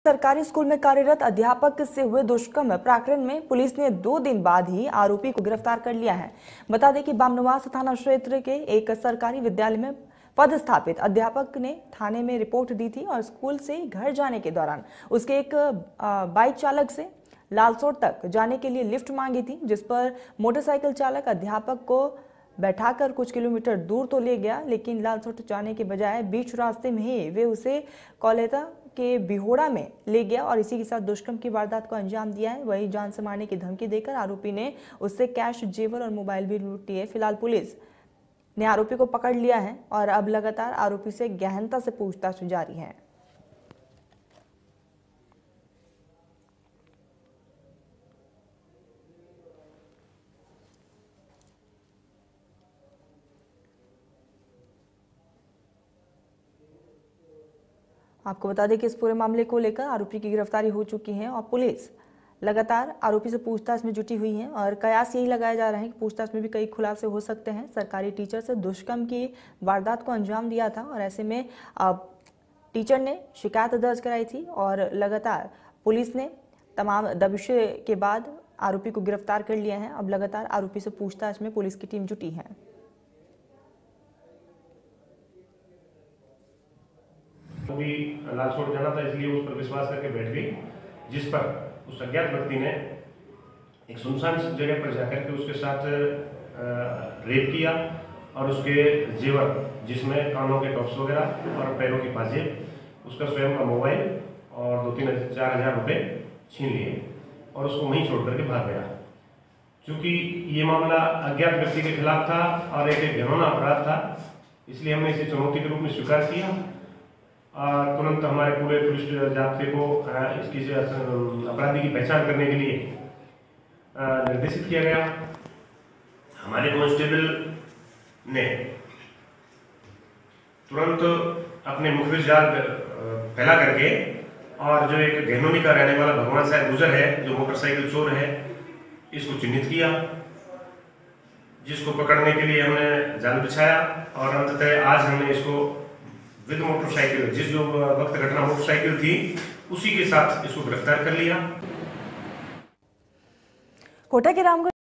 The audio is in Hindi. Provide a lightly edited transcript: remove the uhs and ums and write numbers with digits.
सरकारी स्कूल में कार्यरत अध्यापक से हुए दुष्कर्म प्रकरण में पुलिस ने 2 दिन बाद ही आरोपी को गिरफ्तार कर लिया है। बता दें कि बामनवास थाना क्षेत्र के एक सरकारी विद्यालय में पदस्थापित अध्यापक ने थाने में रिपोर्ट दी थी और स्कूल से घर जाने के दौरान उसके एक बाइक चालक से लालसोट तक जाने के लिए लिफ्ट मांगी थी, जिस पर मोटरसाइकिल चालक अध्यापक को बैठाकर कुछ किलोमीटर दूर तो ले गया, लेकिन लालसोट जाने के बजाय बीच रास्ते में ही वे उसे कोलेता के बिहोड़ा में ले गया और इसी के साथ दुष्कर्म की वारदात को अंजाम दिया है। वहीं जान से मारने की धमकी देकर आरोपी ने उससे कैश, जेवर और मोबाइल भी लूट लिए। फिलहाल पुलिस ने आरोपी को पकड़ लिया है और अब लगातार आरोपी से गहनता से पूछताछ जारी है। आपको बता दें कि इस पूरे मामले को लेकर आरोपी की गिरफ्तारी हो चुकी है और पुलिस लगातार आरोपी से पूछताछ में जुटी हुई है और कयास यही लगाया जा रहा है कि पूछताछ में भी कई खुलासे हो सकते हैं। सरकारी टीचर से दुष्कर्म की वारदात को अंजाम दिया था और ऐसे में टीचर ने शिकायत दर्ज कराई थी और लगातार पुलिस ने तमाम दबिशे के बाद आरोपी को गिरफ्तार कर लिया है। अब लगातार आरोपी से पूछताछ में पुलिस की टीम जुटी है। भी लालसोट जाना था, इसलिए उस पर विश्वास करके बैठ गई, जिस पर उस अज्ञात व्यक्ति ने एक सुनसान जगह पर जाकर के उसके साथ रेप किया और उसके जेवर, जिसमें कानों के टॉप्स वगैरह और पैरों की पाजेब, उसका स्वयं का मोबाइल और 2-4 हज़ार रुपये छीन लिए और उसको वहीं छोड़ करके भाग गया। चूँकि ये मामला अज्ञात व्यक्ति के खिलाफ था और एक घिनौना अपराध था, इसलिए हमने इसे चुनौती के रूप में स्वीकार किया। तुरंत हमारे पूरे पुलिस जाब्ते को इसकी अपराधी की पहचान करने के लिए निर्देशित किया गया। हमारे कांस्टेबल ने तुरंत अपने मुखबिर जाल फैला करके और जो एक घेनोनी का रहने वाला भगवान साहब गुजर है, जो मोटरसाइकिल चोर है, इसको चिन्हित किया, जिसको पकड़ने के लिए हमने जाल बिछाया और अंततः आज हमने इसको विद मोटरसाइकिल, जिस जो वक्त घटना मोटरसाइकिल थी उसी के साथ इसको गिरफ्तार कर लिया। कोटा के रामगढ़